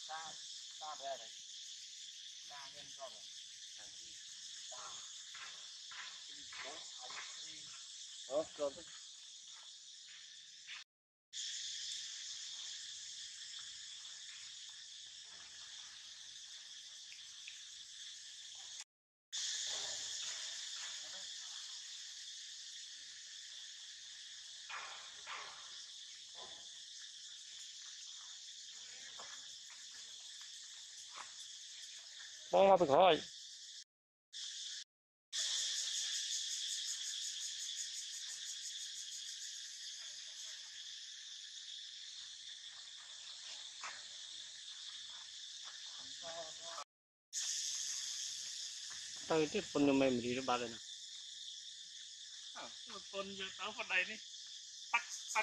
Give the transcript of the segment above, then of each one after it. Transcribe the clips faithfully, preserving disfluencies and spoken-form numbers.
Ờ, rồi. Bom vào khỏi. Tahu itu pun memory itu balik na. Ah, pun yang tahu pada ini tak tak.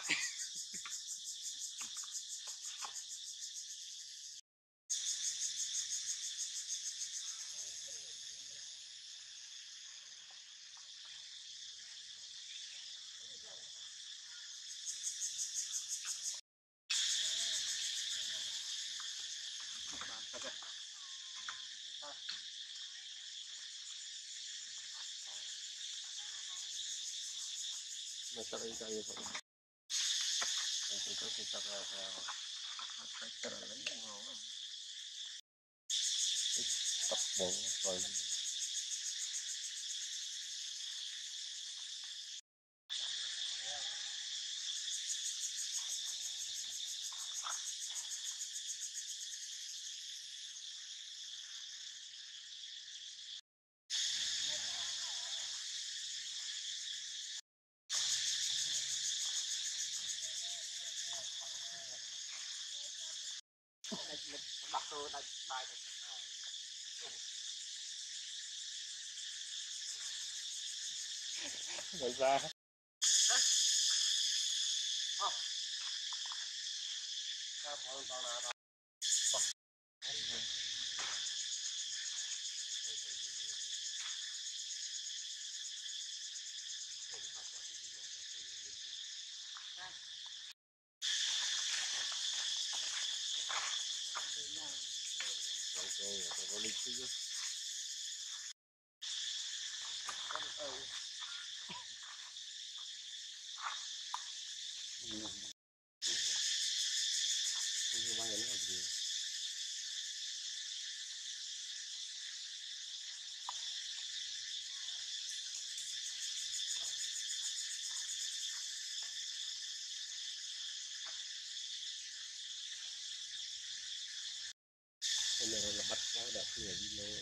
Masuk lagi kayu pak. Nanti itu kita ke spekter lagi mau. Tập bộ rồi. Đặt đồ đặt bài đặt Rồi ra. Các con tao nào đó. Ok, tôi có lịch chứ. Không bao giờ nó là gì. Bây giờ là bắt vào đẹp như là video.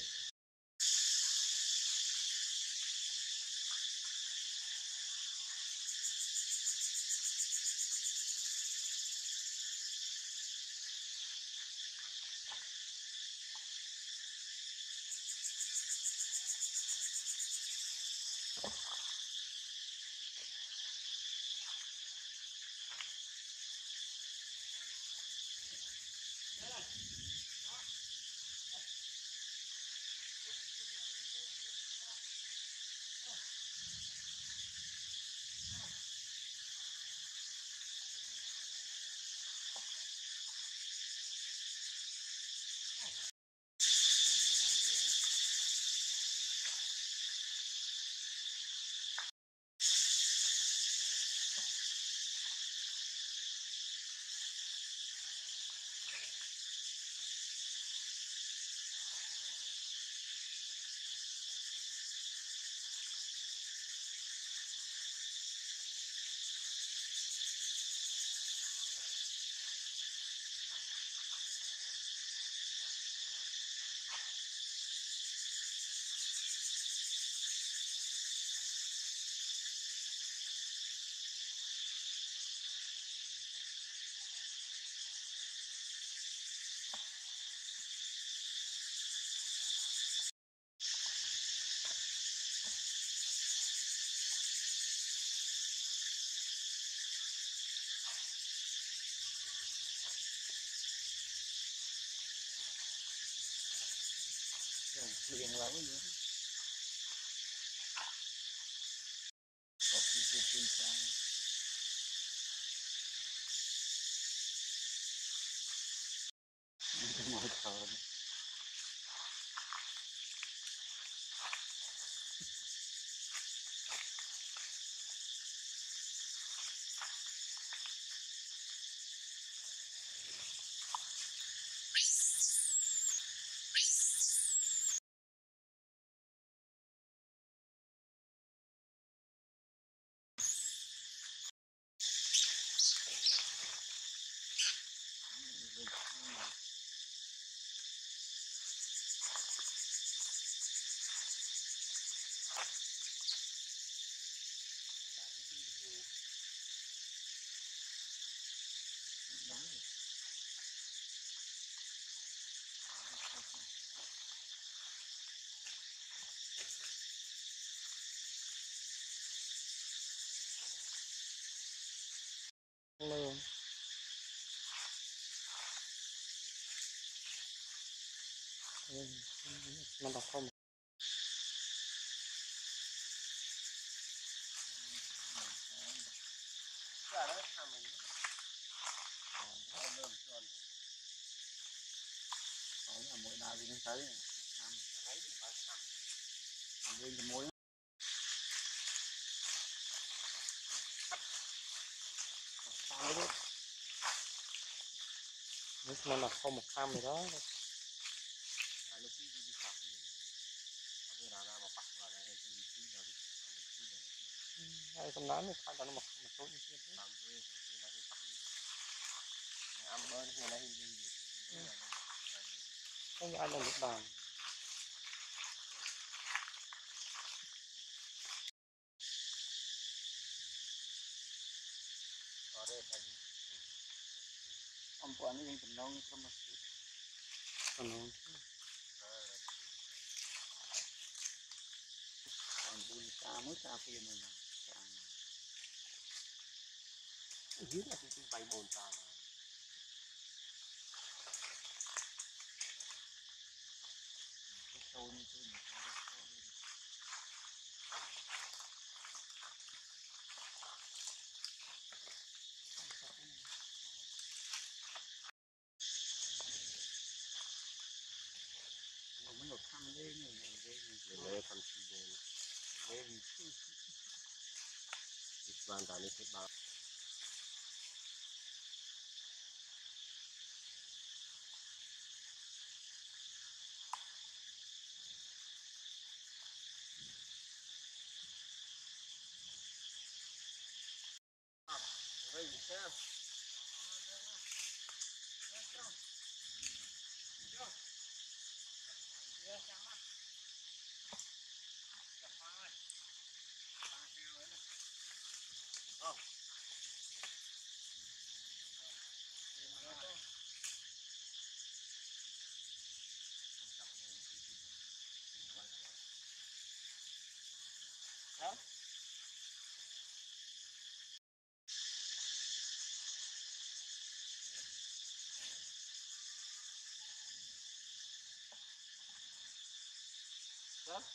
Liền lắm nữa. Có cái cái bên trong. Cái mỏ hơi thở lên nó đọc không Dạ đó, thằng mình có là mỗi đào thì nó tới lấy bà thằng làm lên cái mối sao đấy nó là không một cam gì đó à lúc đi đi học gì bây giờ là một bắt vào đây thì đi đi rồi đi đi rồi hay không nói nó phải là nó một một số như thế làm thuê thì là hiện tại ăn bớt thì là hiện đi cái như anh là nước bàn ở đây thành ông quản nóยังเป็นน้องก็มาcònน้องcòn buồn cà mới cà phê mà mà cà dưới là cũng bay bồn ta mà cái sâu như thế này nó mới được thăm lên này này lên lên lên thành chi lên lên ít bàn tại đây bàn rồi xem đó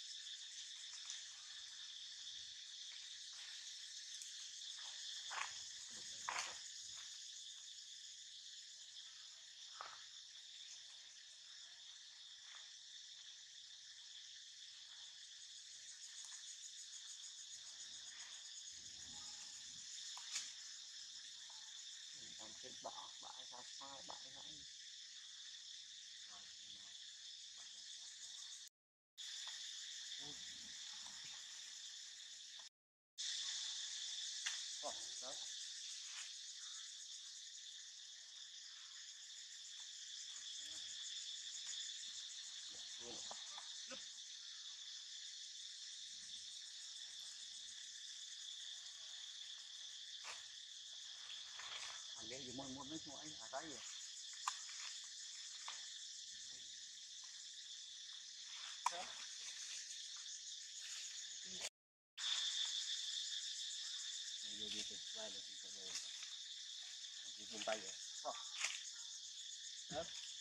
làm cái bọ bãi ra phai bãi ra đó anh lấy gì muốn muốn mấy chỗ anh ở đây rồi người đi từ vai là đi từ đầu đi bên tay rồi đó